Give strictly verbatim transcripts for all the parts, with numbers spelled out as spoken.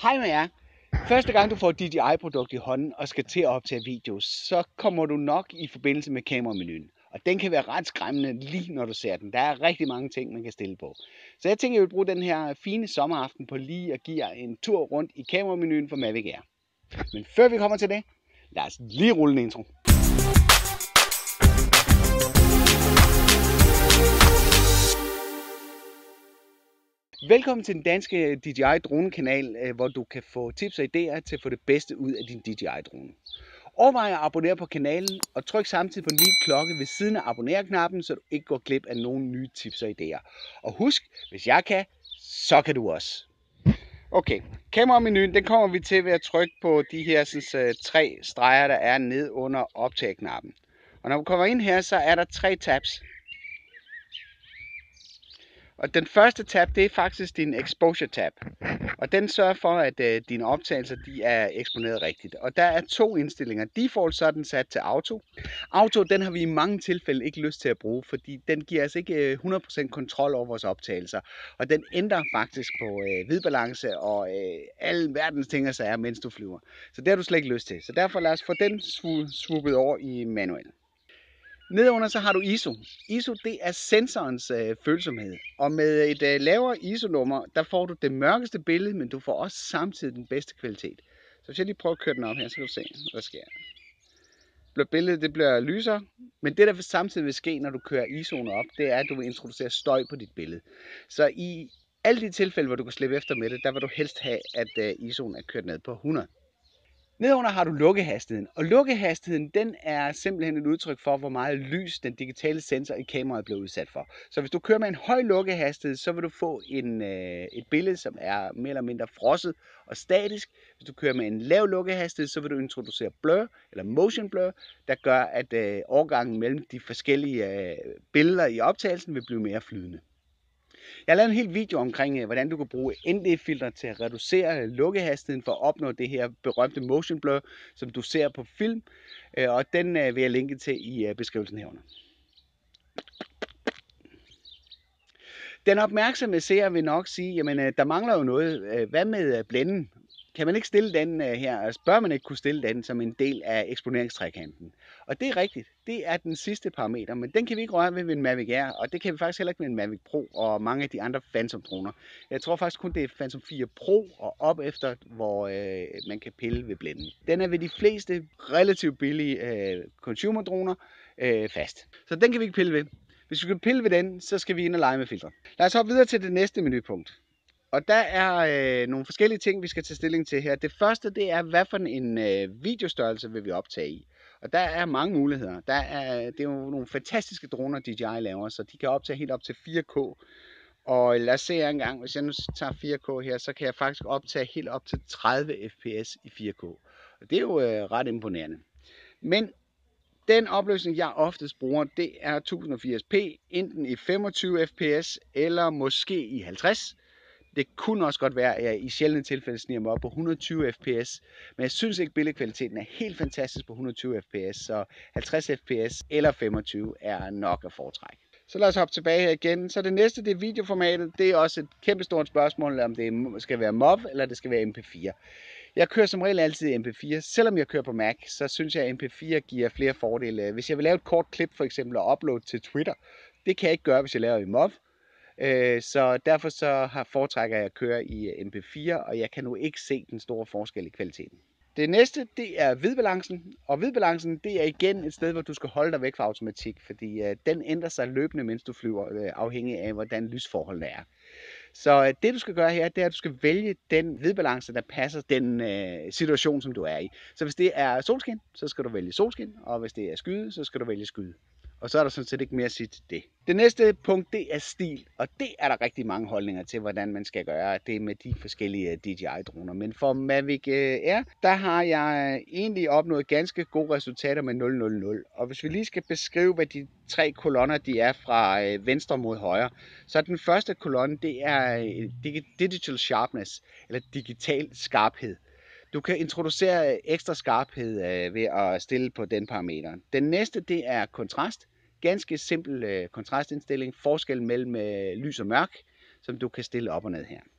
Hej med jer. Første gang du får et D J I-produkt i hånden og skal til at optage video, så kommer du nok i forbindelse med kameramenuen. Og den kan være ret skræmmende lige når du ser den. Der er rigtig mange ting, man kan stille på. Så jeg tænker, jeg vil bruge den her fine sommeraften på lige at give jer en tur rundt i kameramenuen for Mavic Air. Men før vi kommer til det, lad os lige rulle en intro. Velkommen til den danske D J I dronekanal, hvor du kan få tips og idéer til at få det bedste ud af din D J I drone. Overvej at abonnere på kanalen og tryk samtidig på den lille klokke ved siden af abonner-knappen, så du ikke går glip af nogle nye tips og idéer. Og husk, hvis jeg kan, så kan du også. Okay, kameramenuen den kommer vi til ved at trykke på de her sådan, tre streger, der er ned under optag-knappen. Og når vi kommer ind her, så er der tre tabs. Og den første tab, det er faktisk din exposure tab. Og den sørger for, at øh, dine optagelser de er eksponeret rigtigt. Og der er to indstillinger. Default så er den sat til auto. Auto, den har vi i mange tilfælde ikke lyst til at bruge, fordi den giver os ikke hundrede procent kontrol over vores optagelser. Og den ændrer faktisk på øh, hvidbalance og øh, alle verdens ting og sager, mens du flyver. Så det har du slet ikke lyst til. Så derfor lad os få den swoopet over i manuel. Nedenunder så har du I S O. I S O det er sensorens øh, følsomhed. Og med et øh, lavere I S O-nummer, der får du det mørkeste billede, men du får også samtidig den bedste kvalitet. Så hvis jeg lige prøver at køre den op her, så kan du se, hvad sker der. Billedet det bliver lysere, men det der samtidig vil ske, når du kører I S O'en op, det er, at du vil introducere støj på dit billede. Så i alle de tilfælde, hvor du kan slippe efter med det, der vil du helst have, at øh, I S O'en er kørt ned på hundrede. Nedenunder har du lukkehastigheden, og lukkehastigheden den er simpelthen et udtryk for, hvor meget lys den digitale sensor i kameraet bliver udsat for. Så hvis du kører med en høj lukkehastighed, så vil du få en, øh, et billede, som er mere eller mindre frosset og statisk. Hvis du kører med en lav lukkehastighed, så vil du introducere blur eller motion blur, der gør, at øh, overgangen mellem de forskellige øh, billeder i optagelsen vil blive mere flydende. Jeg har lavet en hel video omkring, hvordan du kan bruge N D-filtre til at reducere lukkehastigheden for at opnå det her berømte motion blur, som du ser på film. Og den vil jeg linke til i beskrivelsen herunder. Den opmærksomme seer vil nok sige, jamen der mangler jo noget. Hvad med blænden? Kan man ikke stille den her? Altså bør man ikke kunne stille den som en del af eksponeringstrekanten? Og det er rigtigt. Det er den sidste parameter, men den kan vi ikke røre ved med en Mavic Air, og det kan vi faktisk heller ikke med en Mavic Pro og mange af de andre Phantom droner. Jeg tror faktisk kun det er Phantom fire Pro og op efter, hvor øh, man kan pille ved blænden. Den er ved de fleste relativt billige øh, consumer droner øh, fast. Så den kan vi ikke pille ved. Hvis vi kan pille ved den, så skal vi ind og lege med filtre. Lad os hoppe videre til det næste menupunkt. Og der er øh, nogle forskellige ting, vi skal tage stilling til her. Det første, det er, hvad for en øh, videostørrelse vil vi optage i. Og der er mange muligheder. Der er, det er jo nogle fantastiske droner, D J I laver, så de kan optage helt op til fire K. Og lad os se her engang, hvis jeg nu tager fire K her, så kan jeg faktisk optage helt op til tredive F P S i fire K. Og det er jo øh, ret imponerende. Men den opløsning, jeg oftest bruger, det er tusind og firs p, enten i femogtyve F P S eller måske i halvtreds. Det kunne også godt være, at jeg i sjældne tilfælde sniger mig op på hundrede og tyve F P S, men jeg synes ikke, at billedkvaliteten er helt fantastisk på hundrede og tyve F P S, så halvtreds F P S eller femogtyve er nok at foretrække. Så lad os hoppe tilbage her igen. Så det næste, det er videoformatet. Det er også et kæmpestort spørgsmål, om det skal være M O V eller det skal være M P fire. Jeg kører som regel altid M P fire. Selvom jeg kører på Mac, så synes jeg, at M P fire giver flere fordele. Hvis jeg vil lave et kort klip for eksempel og uploade til Twitter, det kan jeg ikke gøre, hvis jeg laver i M O V. Så derfor så har foretrækker jeg at køre i M P fire, og jeg kan nu ikke se den store forskel i kvaliteten. Det næste, det er hvidbalancen, og hvidbalancen, det er igen et sted, hvor du skal holde dig væk fra automatik, fordi uh, den ændrer sig løbende, mens du flyver, uh, afhængig af, hvordan lysforholdene er. Så uh, det du skal gøre her, det er, at du skal vælge den hvidbalance, der passer den uh, situation, som du er i. Så hvis det er solskin, så skal du vælge solskin, og hvis det er skyde, så skal du vælge skyde. Og så er der sådan set ikke mere at sige til det. Det næste punkt, det er stil. Og det er der rigtig mange holdninger til, hvordan man skal gøre det med de forskellige D J I-droner. Men for Mavic Air, der har jeg egentlig opnået ganske gode resultater med nul nul nul. Og hvis vi lige skal beskrive, hvad de tre kolonner de er fra venstre mod højre, så er den første kolonne, det er Digital Sharpness, eller digital skarphed. Du kan introducere ekstra skarphed ved at stille på den parameter. Den næste, det er kontrast. Ganske simpel øh, kontrastindstilling, forskel mellem øh, lys og mørk, som du kan stille op og ned her.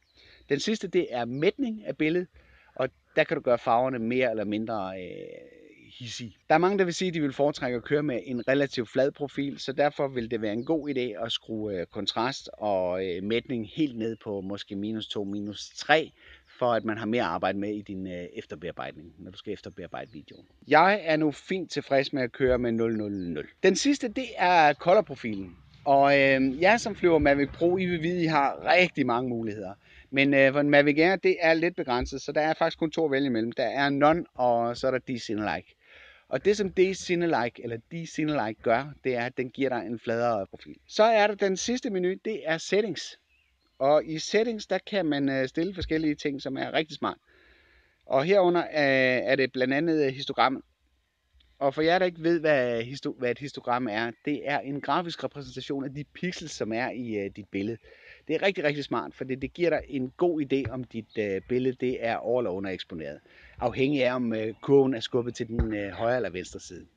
Den sidste, det er mætning af billedet, og der kan du gøre farverne mere eller mindre øh, hissige. Der er mange, der vil sige, at de vil foretrække at køre med en relativt flad profil, så derfor vil det være en god idé at skrue øh, kontrast og øh, mætning helt ned på måske minus to, minus tre, for at man har mere at arbejde med i din øh, efterbearbejdning, når du skal efterbearbejde videoen. Jeg er nu fint tilfreds med at køre med nul nul nul. Den sidste, det er color-profilen. Og øh, jer som flyver Mavic Pro, I vil vide, I har rigtig mange muligheder. Men øh, for en Mavic Air, det er lidt begrænset, så der er faktisk kun to at vælge imellem. Der er None, og så er der D-Cinelike. Og det som D-Cinelike, eller D-Cinelike gør, det er, at den giver dig en fladere profil. Så er der den sidste menu, det er Settings. Og i Settings, der kan man stille forskellige ting, som er rigtig smart. Og herunder er det blandt andet histogrammet. Og for jer, der ikke ved, hvad, histo- hvad et histogram er, det er en grafisk repræsentation af de pixels, som er i uh, dit billede. Det er rigtig, rigtig smart, for det, det giver dig en god idé, om dit uh, billede det er over- eller undereksponeret. Afhængig af, om uh, kurven er skubbet til den uh, højre eller venstre side.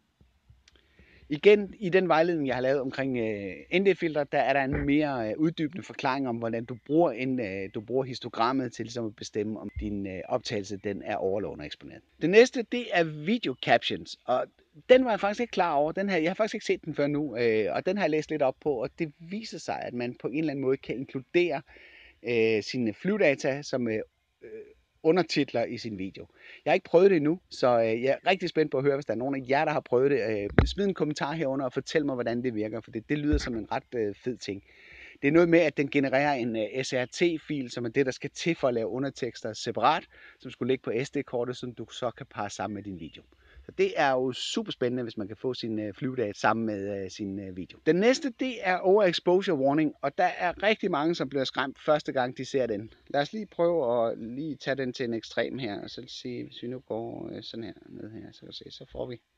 Igen, i den vejledning, jeg har lavet omkring uh, N D-filter, der er der en mere uh, uddybende forklaring om, hvordan du bruger, en, uh, du bruger histogrammet til ligesom at bestemme, om din uh, optagelse den er over- eller undereksponeret. Det næste, det er video captions, og den var jeg faktisk ikke klar over. Den her, jeg har faktisk ikke set den før nu, øh, og den har jeg læst lidt op på, og det viser sig, at man på en eller anden måde kan inkludere øh, sine flyvdata som øh, undertitler i sin video. Jeg har ikke prøvet det endnu, så øh, jeg er rigtig spændt på at høre, hvis der er nogen af jer, der har prøvet det. Øh, smid en kommentar herunder og fortæl mig, hvordan det virker, for det, det lyder som en ret øh, fed ting. Det er noget med, at den genererer en uh, S R T-fil, som er det, der skal til for at lave undertekster separat, som skulle ligge på S D-kortet, som du så kan parre sammen med din video. Så det er jo super spændende, hvis man kan få sin uh, flyvedata sammen med uh, sin uh, video. Den næste, det er overexposure warning, og der er rigtig mange, som bliver skræmt første gang, de ser den. Lad os lige prøve at lige tage den til en ekstrem her, og så se, hvis vi nu går uh, sådan her ned her, så kan se, så får vi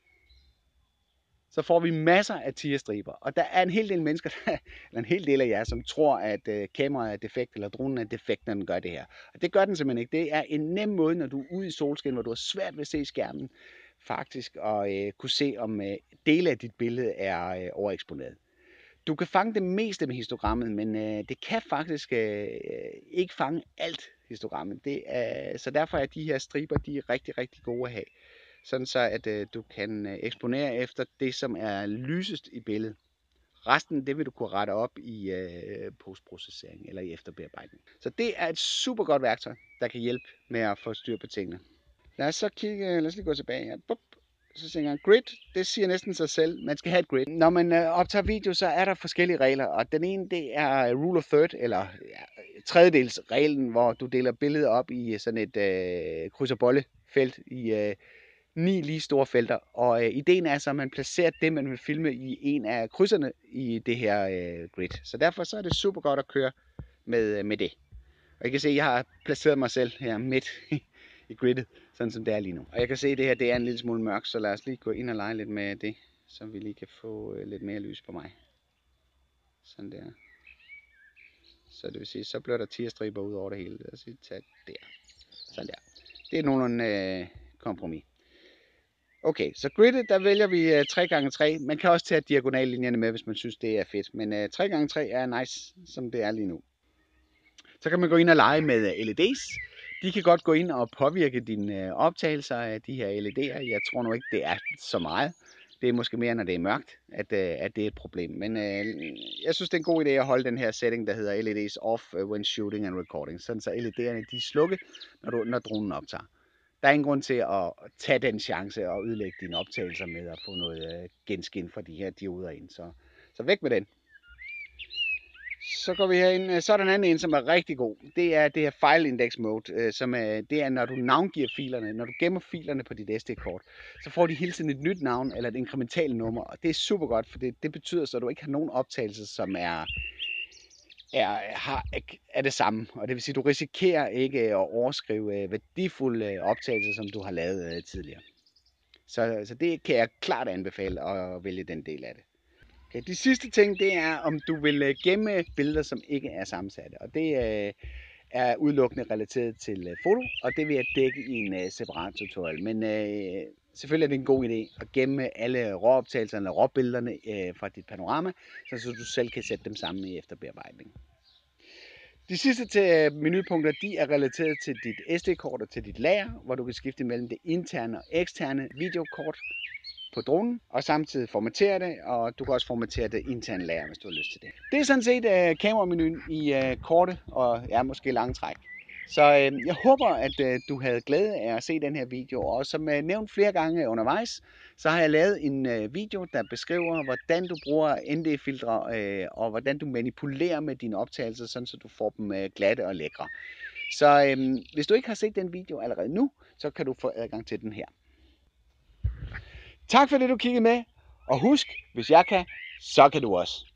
så får vi masser af tigerstriber. Og der er en hel del mennesker, der, eller en hel del af jer, som tror, at øh, kameraet er defekt, eller dronen er defekt, når den gør det her. Og det gør den simpelthen ikke. Det er en nem måde, når du er ude i solskin, hvor du har svært ved at se skærmen, faktisk at øh, kunne se, om øh, dele af dit billede er øh, overeksponeret. Du kan fange det meste med histogrammet, men øh, det kan faktisk øh, ikke fange alt histogrammet. Det er, så derfor er de her striber, de er rigtig, rigtig gode at have. Sådan så, at øh, du kan øh, eksponere efter det, som er lysest i billedet. Resten, det vil du kunne rette op i øh, postprocessering eller i efterbearbejdning. Så det er et super godt værktøj, der kan hjælpe med at få styr på tingene. Lad os så kigge, lad os lige gå tilbage her. Bup. Så tænker jeg, grid, det siger næsten sig selv. Man skal have et grid. Når man øh, optager video, så er der forskellige regler, og den ene, det er rule of third, eller ja, tredjedelsreglen, hvor du deler billedet op i sådan et øh, kryds- og bolle-felt i øh, ni lige store felter, og øh, ideen er så, at man placerer det, man vil filme i en af krydserne i det her øh, grid. Så derfor så er det super godt at køre med, med det. Og I kan se, at jeg har placeret mig selv her midt i gridet, sådan som det er lige nu. Og jeg kan se, at det her det er en lille smule mørkt, så lad os lige gå ind og lege lidt med det, så vi lige kan få øh, lidt mere lys på mig. Sådan der. Så det vil sige, så bliver der tigerstriber ud over det hele. Lad os lige tage der. Sådan der. Det er nogenlunde øh, kompromis. Okay, så gridet, der vælger vi uh, tre gange tre. Man kan også tage diagonallinjerne med, hvis man synes, det er fedt. Men uh, tre gange tre er nice, som det er lige nu. Så kan man gå ind og lege med L E D's. De kan godt gå ind og påvirke dine uh, optagelser af de her L E D'er. Jeg tror nu ikke, det er så meget. Det er måske mere, når det er mørkt, at, uh, at det er et problem. Men uh, jeg synes, det er en god idé at holde den her setting, der hedder L E D's off when shooting and recording. Sådan så L E D'erne de er slukket, når, du, når dronen optager. Der er ingen grund til at tage den chance og ødelægge dine optagelser med at få noget genskin fra de her dioder ind. Så, så væk med den. Så går vi herind. Så er der en anden en, som er rigtig god. Det er det her file index mode, som er, det er, når du navngiver filerne. Når du gemmer filerne på dit S D-kort, så får de hele tiden et nyt navn eller et inkrementalt nummer. Og det er super godt, for det, det betyder så, at du ikke har nogen optagelser, som er... Er, har, er det samme, og det vil sige, at du risikerer ikke at overskrive værdifulde optagelser, som du har lavet tidligere. Så, så det kan jeg klart anbefale at vælge den del af det. Okay, de sidste ting, det er, om du vil gemme billeder, som ikke er sammensatte, og det er udelukkende relateret til foto, og det vil jeg dække i en separat tutorial. Men øh, selvfølgelig er det en god idé at gemme alle råoptagelserne eller råbillederne øh, fra dit panorama, så du selv kan sætte dem sammen i efterbearbejdning. De sidste til menupunkter, de er relateret til dit S D-kort og til dit lager, hvor du kan skifte mellem det interne og eksterne videokort på dronen, og samtidig formatere det, og du kan også formatere det interne lager, hvis du har lyst til det. Det er sådan set uh, kameramenuen i uh, korte og ja, måske lange træk. Så uh, jeg håber, at uh, du havde glæde af at se den her video, og som uh, nævnt flere gange undervejs, så har jeg lavet en uh, video, der beskriver, hvordan du bruger N D-filtre, uh, og hvordan du manipulerer med dine optagelser, sådan så du får dem uh, glatte og lækre. Så uh, hvis du ikke har set den video allerede nu, så kan du få adgang til den her. Tak fordi du kiggede med, og husk, hvis jeg kan, så kan du også.